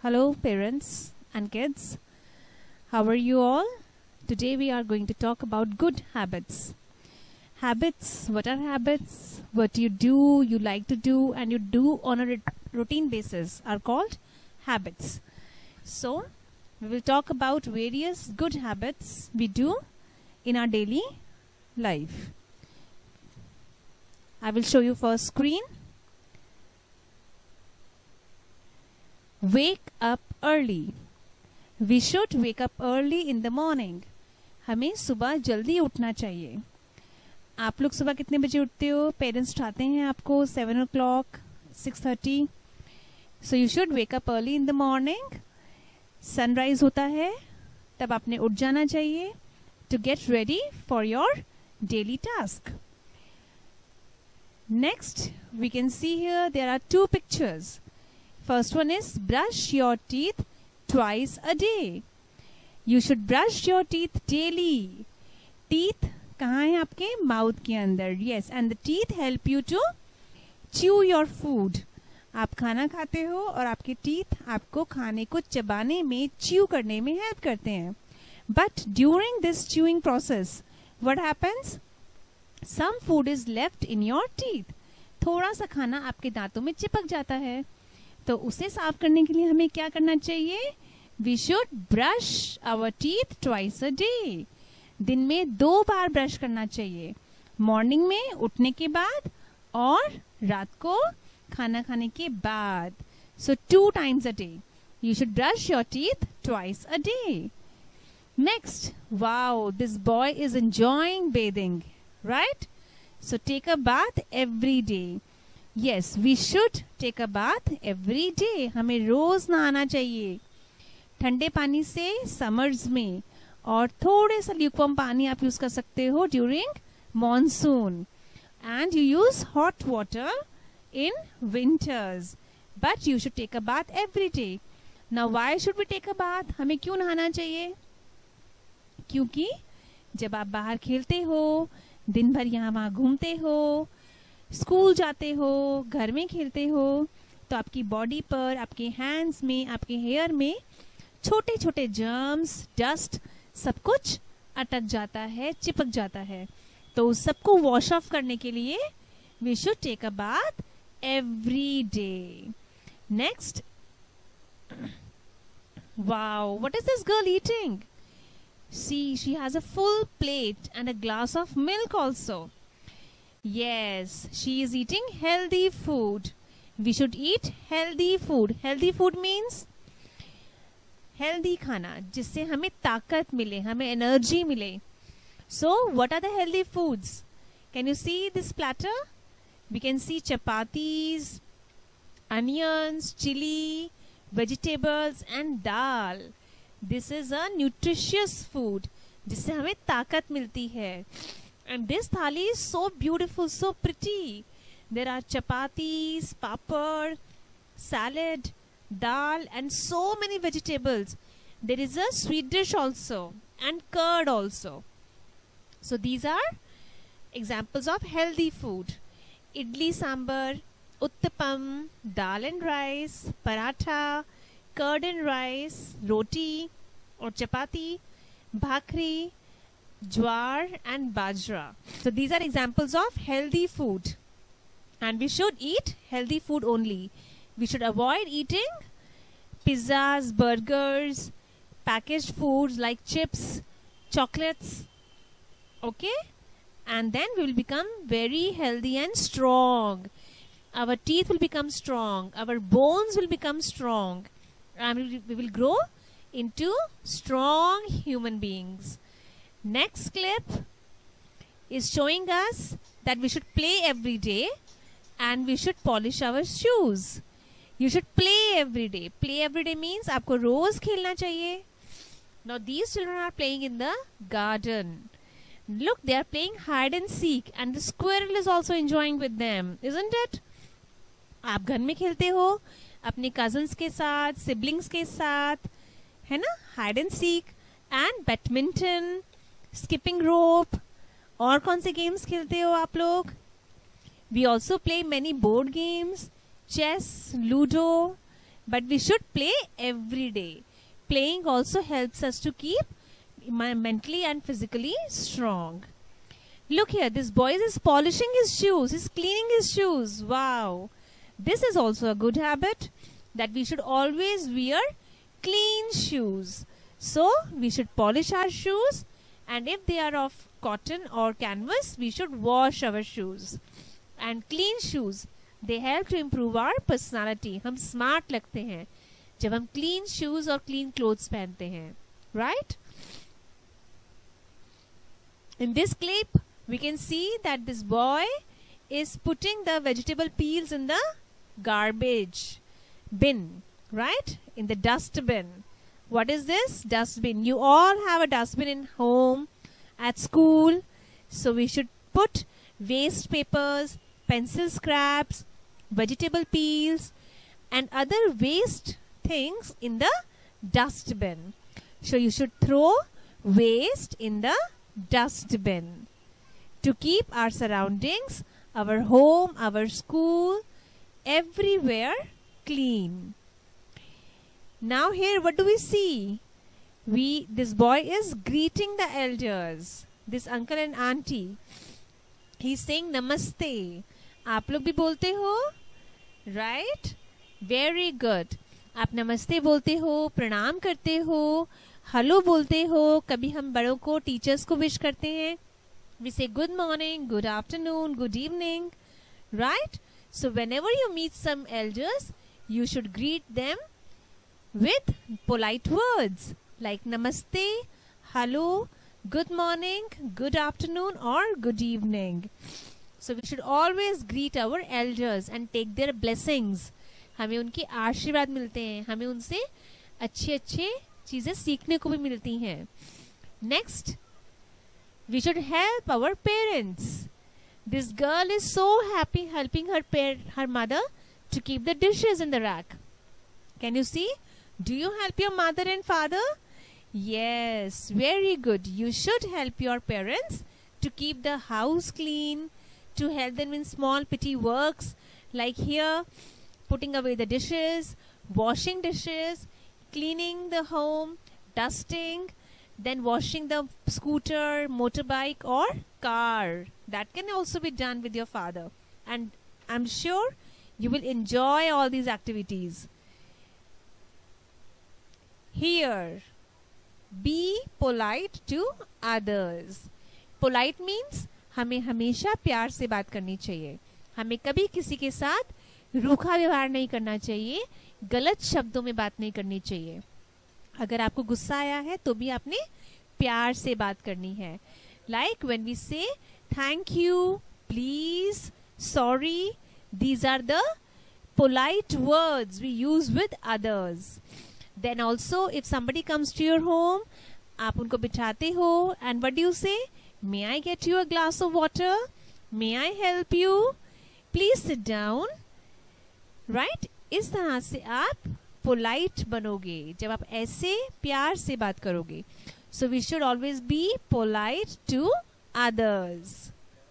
Hello parents and kids. How are you all? Today we are going to talk about good habits. Habits, what are habits? What you do, you like to do and you do on a routine basis are called habits. So, we will talk about various good habits we do in our daily life. I will show you first screen. Wake up early. We should wake up early in the morning. हमें सुबह जल्दी उठना चाहिए. आप लोग सुबह कितने बजे उठते हो? पेरेंट्स उठाते हैं आपको 7 o'clock, 6:30. So you should wake up early in the morning. Sunrise होता है तब आपने उठ जाना चाहिए to get ready for your daily task. Next, we can see here there are two pictures. First one is brush your teeth twice a day. You should brush your teeth daily. Teeth कहाँ हैं आपके? Mouth के अंदर. Yes, and the teeth help you to chew your food. आप खाना खाते हो और आपके teeth आपको खाने को चबाने में, chew करने में help करते हैं. But during this chewing process, what happens? Some food is left in your teeth. थोड़ा सा खाना आपके दांतों में चिपक जाता है. तो उसे साफ करने के लिए हमें क्या करना चाहिए? We should brush our teeth twice a day. दिन में 2 बार ब्रश करना चाहिए. मॉर्निंग में उठने के बाद और रात को खाना खाने के बाद. So 2 times a day. You should brush your teeth twice a day. Next, wow, this boy is enjoying bathing, right? So take a bath every day. Yes, we should take a bath every day. हमें रोज नहाना चाहिए ठंडे पानी से summers में, और थोड़े सा ल्यूकवार्म पानी आप यूज कर सकते हो during monsoon, and you use hot water in winters, but you should take a bath every day. Now why should we take a bath? हमें क्यों नहाना चाहिए? क्योंकि जब आप बाहर खेलते हो, दिन भर यहाँ वहां घूमते हो, स्कूल जाते हो, घर में खेलते हो, तो आपकी बॉडी पर, आपके हैंड्स में, आपके हेयर में छोटे छोटे जर्म्स, डस्ट, सब कुछ अटक जाता है, चिपक जाता है. तो उस सबको वॉश ऑफ करने के लिए we should take a bath every day. Next, wow, what is this girl eating? See, she has a full plate and a glass of milk also. Yes, she is eating healthy food. We should eat healthy food. Healthy food means healthy खाना जिससे हमें ताकत मिले, हमें energy मिले. So, what are the healthy foods? Can you see this platter? We can see chapatis, onions, chili, vegetables and dal. This is a nutritious food जिससे हमें ताकत मिलती है. And this thali is so beautiful, so pretty. There are chapatis, papad, salad, dal and so many vegetables. There is a sweet dish also and curd also. So these are examples of healthy food. Idli sambar, uttapam, dal and rice, paratha, curd and rice, roti or chapati, bhakri, jwar and bajra. So these are examples of healthy food, and we should eat healthy food only. We should avoid eating pizzas, burgers, packaged foods like chips, chocolates. Okay? And then we will become very healthy and strong. Our teeth will become strong. Our bones will become strong. And we will grow into strong human beings. Next clip is showing us that we should play every day and we should polish our shoes. You should play every day. Play every day means आपको रोज खेलना चाहिए. Now these children are playing in the garden. Look, they are playing hide and seek and the squirrel is also enjoying with them, isn't it? आप घर में खेलते हो अपने cousins के साथ, सिबलिंग्स के साथ, है ना? Hide and seek and badminton, skipping rope. और कौन से गेम्स खेलते हो आप लोग? We also play many board games, chess, ludo, but we should play every day. Playing also helps us to keep mentally and physically strong. Look here, this boy is polishing his shoes. He's cleaning his shoes. Wow. This is also a good habit, that we should always wear clean shoes. So we should polish our shoes, and if they are of cotton or canvas, we should wash our shoes. And clean shoes, they help to improve our personality. हम smart लगते हैं जब हम clean shoes और clean clothes पहनते हैं. Right? In this clip, we can see that this boy is putting the vegetable peels in the garbage bin, right? In the dustbin. What is this? Dustbin. You all have a dustbin in home, at school. So we should put waste papers, pencil scraps, vegetable peels, and other waste things in the dustbin. So you should throw waste in the dustbin to keep our surroundings, our home, our school, everywhere clean. Now here what do we see? This boy is greeting the elders, this uncle and auntie. He's saying namaste. आप लोग भी बोलते हो? Right? Very good. आप नमस्ते बोलते हो, प्रणाम करते हो, हेलो बोलते हो. कभी हम बड़ों को, टीचर्स को विश करते हैं. We say good morning, good afternoon, good evening. Right? So whenever you meet some elders, you should greet them with polite words like namaste, hello, good morning, good afternoon, or good evening. So we should always greet our elders and take their blessings. हमें उनके आशीर्वाद मिलते हैं, हमें उनसे अच्छे अच्छे चीजें सीखने को भी मिलती हैं. Next, we should help our parents. This girl is so happy helping her mother to keep the dishes in the rack. Can you see? Do you help your mother and father? Yes, very good. You should help your parents to keep the house clean, to help them in small petty works like here, putting away the dishes, washing dishes, cleaning the home, dusting, then washing the scooter, motorbike or car. That can also be done with your father. And I'm sure you will enjoy all these activities. Here, be polite to others. Polite means हमें हमेशा प्यार से बात करनी चाहिए. हमें कभी किसी के साथ रूखा व्यवहार नहीं करना चाहिए, गलत शब्दों में बात नहीं करनी चाहिए. अगर आपको गुस्सा आया है तो भी आपने प्यार से बात करनी है. Like when we say thank you, please, sorry, these are the polite words we use with others. Then also if somebody comes to your home, आप उनको बिठाते हो, and what do you say? May I get you a glass of water? May I help you? Please sit down. Right? इस तरह से आप polite बनोगे जब आप ऐसे प्यार से बात करोगे. So we should always be polite to others.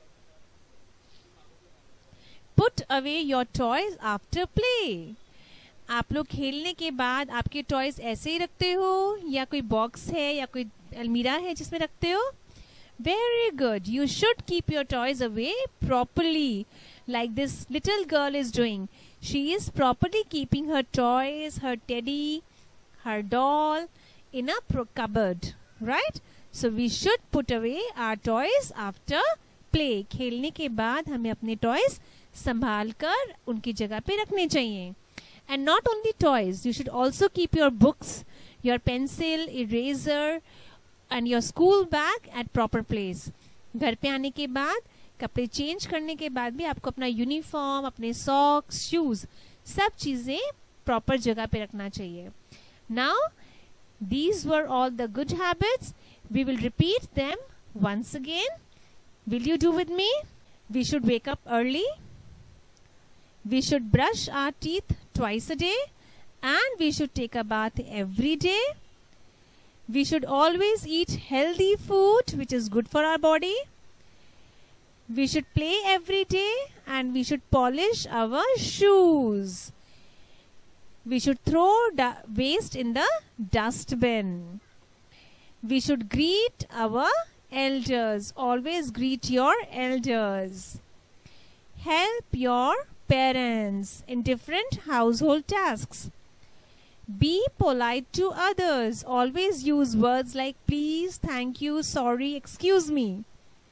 Put away your toys after play. आप लोग खेलने के बाद आपके टॉयज ऐसे ही रखते हो या कोई बॉक्स है या कोई अलमीरा है जिसमें रखते हो? Very good. You should keep your toys away properly, like this little girl is doing. She is properly keeping her toys, her teddy, her doll in a cupboard, right? So we should put away our toys after play. खेलने के बाद हमें अपने toys संभाल कर उनकी जगह पे रखने चाहिए. And not only toys, you should also keep your books, your pencil, eraser, and your school bag at proper place. घर पे आने के बाद, कपड़े चेंज करने के बाद भी आपको अपना यूनिफॉर्म, अपने सॉक्स, शूज, सब चीजें प्रॉपर जगह पे रखना चाहिए. Now, these were all the good habits. We will repeat them once again. Will you do with me? We should wake up early. We should brush our teeth twice a day, and we should take a bath every day. We should always eat healthy food, which is good for our body. We should play every day, and we should polish our shoes. We should throw waste in the dustbin. We should greet our elders. Always greet your elders. Help your parents in different household tasks. Be polite to others. Always use words like please, thank you, sorry, excuse me.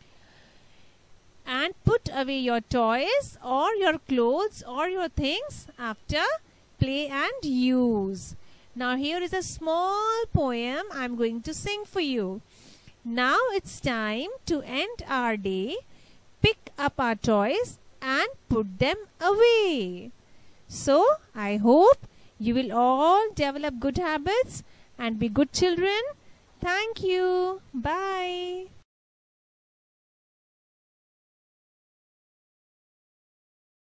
And put away your toys or your clothes or your things after play and use. Now here is a small poem I'm going to sing for you. Now it's time to end our day. Pick up our toys and put them away. So I hope you will all develop good habits and be good children. Thank you. Bye.